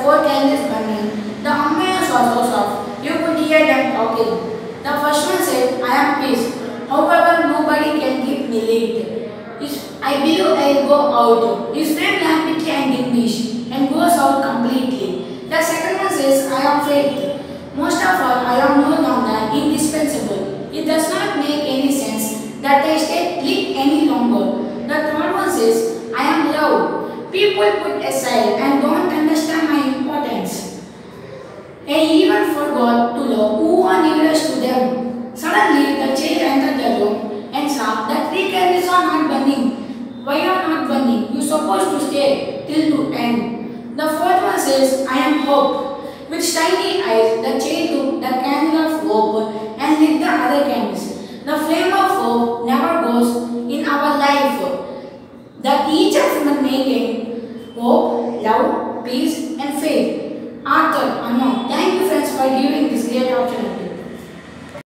four candles burning. The ambience was so soft. You could hear them talking. The first one said, I am peace. However, nobody can keep me late. I believe I will go out. His flame lamp it can diminish and goes out completely. The second one says, I am faith. Most of all, I am no longer indispensable. It does not make any sense that I stay lit any longer. The third one says, I am love. People put aside and don't understand my importance. I even forgot to love who are nearest to them. Suddenly, the child entered the room and saw that three candles are not burning. Why are not burning? You supposed to stay till to end. The fourth one says, I am hope. With tiny eyes, the child took the candle of hope and lit the other candles. The flame of hope never goes in our life. The teacher from the making hope, love, peace and faith. Arthur, Anna, thank you friends for giving this great opportunity.